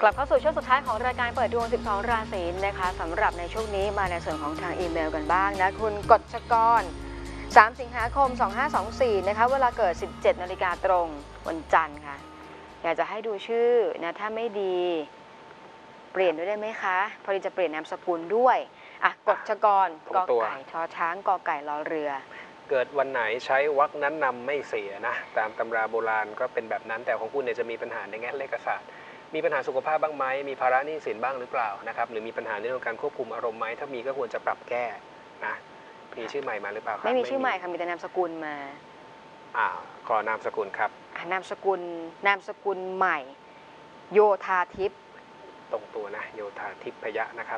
ลับเข้าสู่ช่วงสุดท้ายของรายการเปิดดวง 12 ราศีนะคะสำหรับในช่วงนี้มาในส่วนของทางอีเมลกันบ้างนะคุณกฎชกร 3 สิงหาคม 2524 นะคะเวลาเกิด 17 นาฬิกาตรงวันจันทร์ค่ะอยากจะให้ดูชื่อนะถ้าไม่ดีเปลี่ยนด้วยได้ไหมคะพอดีจะเปลี่ยนนามสกุลด้วยอ่ะกฎชกรกอไก่ทอช้างกอไก่รอเรือเกิดวันไหนใช้วรรคนั้นนำไม่เสียนะตามตำราโบราณก็เป็นแบบนั้นแต่ของคุณเนี่ยจะมีปัญหาในแง่เลขศาสตร์มีปัญหาสุขภาพบ้างไหมมีภาระหนี้สินบ้างหรือเปล่านะครับหรือมีปัญหาในเรื่องการควบคุมอารมณ์ไหมถ้ามีก็ควรจะปรับแก้นะมีชื่อใหม่มาหรือเปล่าครับไม่มีชื่อใหม่ค่ะมีแต่นามสกุลมาขอนามสกุลครับนามสกุลใหม่โยธาทิพย์ตรงตัวนะโยธาทิพยะนะครับ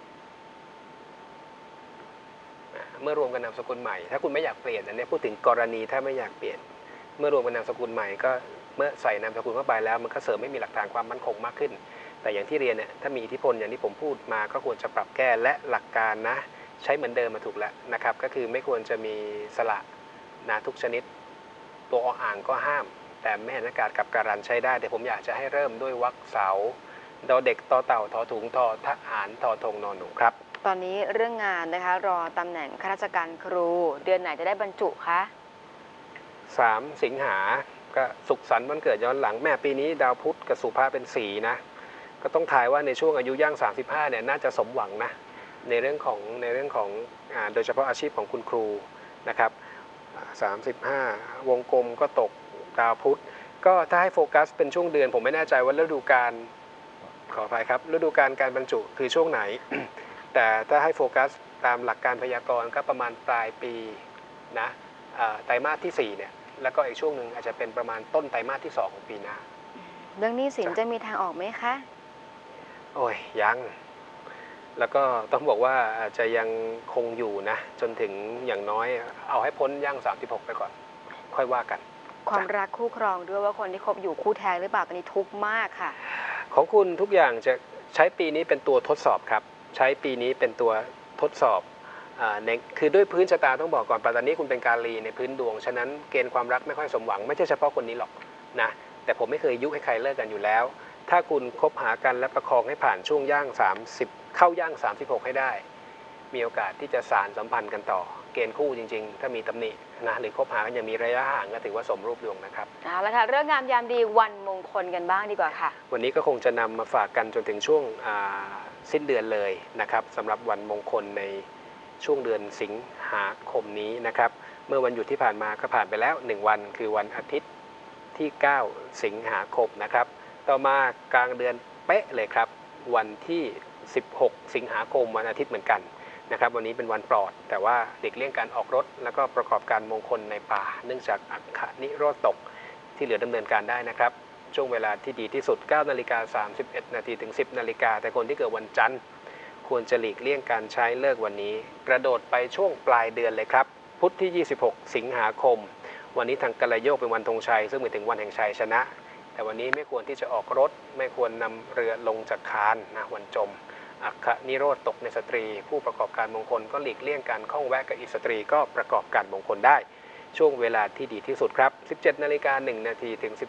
เมื่อรวมกันนามสกุลใหม่ถ้าคุณไม่อยากเปลี่ยนอันนี้พูดถึงกรณีถ้าไม่อยากเปลี่ยนเมื่อรวมกันนามสกุลใหม่ก็เมื่อใส่นามสกุลเข้าไปแล้วมันก็เสริมไม่มีหลักฐานความมั่นคงมากขึ้นแต่อย่างที่เรียนเนี่ยถ้ามีอิทธิพลอย่างที่ผมพูดมาก็ควรจะปรับแก้และหลักการนะใช้เหมือนเดิมมาถูกแล้วนะครับก็คือไม่ควรจะมีสระนะทุกชนิดตัวอ่างก็ห้ามแต่แม่นากาศกับการันใช้ได้แต่ผมอยากจะให้เริ่มด้วยวรรคเสาดอเด็กต่อเต่าทอถุงทอทหารทอธงนอนหนูครับตอนนี้เรื่องงานนะคะรอตำแหน่งข้าราชการครูเดือนไหนจะได้บรรจุคะ 3 สิงหาก็สุขสันต์วันเกิดย้อนหลังแม่ปีนี้ดาวพุธกับสุภาเป็นสีนะก็ต้องทายว่าในช่วงอายุย่าง35เนี่ยน่าจะสมหวังนะในเรื่องของโดยเฉพาะอาชีพของคุณครูนะครับ35วงกลมก็ตกดาวพุธก็ถ้าให้โฟกัสเป็นช่วงเดือนผมไม่แน่ใจว่าฤดูกาลขออภัยครับฤดูกาลการบรรจุคือช่วงไหน แต่ถ้าให้โฟกัสตามหลักการพยากรณ์ก็ประมาณปลายปีนะไตรมาสที่4เนี่ยแล้วก็อีกช่วงหนึ่งอาจจะเป็นประมาณต้นไตรมาสที่2ของปีหน้าเรื่องหนี้สินจะมีทางออกไหมคะโอ้ยยังแล้วก็ต้องบอกว่าอาจจะยังคงอยู่นะจนถึงอย่างน้อยเอาให้พ้นย่าง36ไปก่อนค่อยว่ากันความรักคู่ครองด้วยว่าคนที่คบอยู่คู่แท้หรือเปล่าตอนนี้ทุกข์มากค่ะของคุณทุกอย่างจะใช้ปีนี้เป็นตัวทดสอบครับใช้ปีนี้เป็นตัวทดสอบคือด้วยพื้นชะตาต้องบอกก่อนปัตตานีคุณเป็นกาลีในพื้นดวงฉะนั้นเกณฑ์ความรักไม่ค่อยสมหวังไม่ใช่เฉพาะคนนี้หรอกนะแต่ผมไม่เคยยุให้ใครเลิกกันอยู่แล้วถ้าคุณคบหากันและประคองให้ผ่านช่วงย่าง30เข้าย่าง36ให้ได้มีโอกาสที่จะสานสัมพันธ์กันต่อเกณฑ์คู่จริงๆถ้ามีตำหนินะหรือคบหากันยังมีระยะห่างก็ถือว่าสมรูปดวงนะครับเอาละค่ะเรื่องงามยามดีวันมงคลกันบ้างดีกว่าค่ะวันนี้ก็คงจะนำมาฝากกันจนถึงช่วงสิ้นเดือนเลยนะครับสำหรับวันมงคลในช่วงเดือนสิงหาคมนี้นะครับเมื่อวันหยุดที่ผ่านมาก็ผ่านไปแล้ว1วันคือวันอาทิตย์ที่9 สิงหาคมนะครับต่อมากลางเดือนเป๊ะเลยครับวันที่16 สิงหาคมวันอาทิตย์เหมือนกันนะครับวันนี้เป็นวันปลอดแต่ว่าหลีกเลี่ยงการออกรถแล้วก็ประกอบการมงคลในป่าเนื่องจากอัคคนิโรธตกที่เหลือดำเนินการได้นะครับช่วงเวลาที่ดีที่สุด 9:31 นาทีถึง 10 นาฬิกาแต่คนที่เกิดวันจันทร์ควรจะหลีกเลี่ยงการใช้เลิกวันนี้กระโดดไปช่วงปลายเดือนเลยครับพุธที่ 26 สิงหาคมวันนี้ทางกัลโยกเป็นวันธงชัยซึ่งหมายถึงวันแห่งชัยชนะแต่วันนี้ไม่ควรที่จะออกรถไม่ควรนำเรือลงจากคานนะวันจมอัคคนิโรธตกในสตรีผู้ประกอบการมงคลก็หลีกเลี่ยงการข้องแวะกับอิสตรีก็ประกอบการมงคลได้ช่วงเวลาที่ดีที่สุดครับ 17:01 นาทีถึง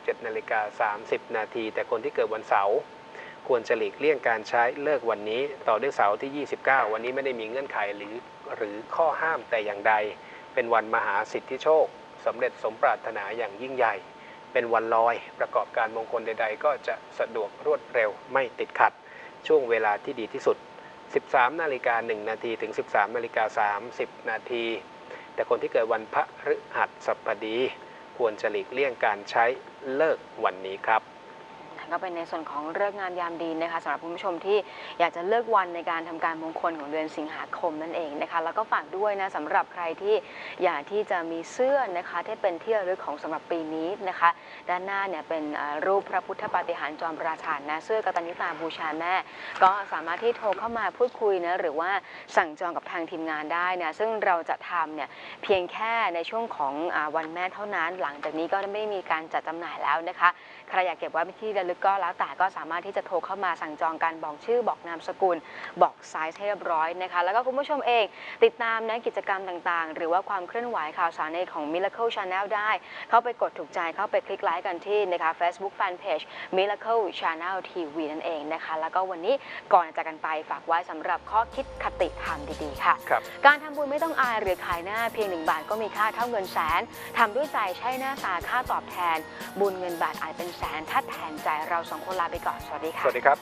17:30 นาทีแต่คนที่เกิดวันเสาร์ควรจะหลีกเลี่ยงการใช้เลิกวันนี้ต่อด้วยเสาร์ที่ 29 วันนี้ไม่ได้มีเงื่อนไขหรือข้อห้ามแต่อย่างใดเป็นวันมหาสิทธิโชคสำเร็จสมปรารถนาอย่างยิ่งใหญ่เป็นวันลอยประกอบการมงคลใดๆก็จะสะดวกรวดเร็วไม่ติดขัดช่วงเวลาที่ดีที่สุด 13:01 นาทีถึง 13:30 นาทีแต่คนที่เกิดวันพฤหัสบดีควรจะหลีกเลี่ยงการใช้เลิกวันนี้ครับก็เป็นในส่วนของเลิกงามยามดีนะคะสำหรับคุณผู้ชมที่อยากจะเลือกวันในการทำการมงคลของเดือนสิงหาคมนั่นเองนะคะแล้วก็ฝากด้วยนะสำหรับใครที่อยากที่จะมีเสื้อนะคะที่เป็นที่ระลึกของสำหรับปีนี้นะคะด้านหน้าเนี่ยเป็นรูปพระพุทธปาฏิหาริย์จอมราชันนะเสื้อกตัญญูตาบูชาแม่ก็สามารถที่โทรเข้ามาพูดคุยนะหรือว่าสั่งจองกับทางทีมงานได้นะซึ่งเราจะทำเนี่ยเพียงแค่ในช่วงของวันแม่เท่านั้นหลังจากนี้ก็ไม่มีการจัดจำหน่ายแล้วนะคะใครอยากเก็บไว้เป็นที่ระลึกลึกก็แล้วแต่ก็สามารถที่จะโทรเข้ามาสั่งจองกันบอกชื่อบอกนามสกุลบอกไซส์ให้เรียบร้อยนะคะแล้วก็คุณผู้ชมเองติดตามนะกิจกรรมต่างๆหรือว่าความเคลื่อนไหวข่าวสารในของ Miracle Channel ได้เข้าไปกดถูกใจเข้าไปคลิกไลค์กันที่นะคะ Facebook Fanpage Miracle Channel TV นั่นเองนะคะแล้วก็วันนี้ก่อนจากกันไปฝากไว้สำหรับข้อคิดคติธรรมดีๆค่ะการทำบุญไม่ต้องอายหรือขายหน้าเพียง1 บาทก็มีค่าเท่าเงินแสนทำด้วยใจใช่หน้าตาค่าตอบแทนบุญเงินบาทอาจเป็นแสนถ้าแทนใจเราสองคนลาไปก่อนสวัสดีค่ะสวัสดีครับ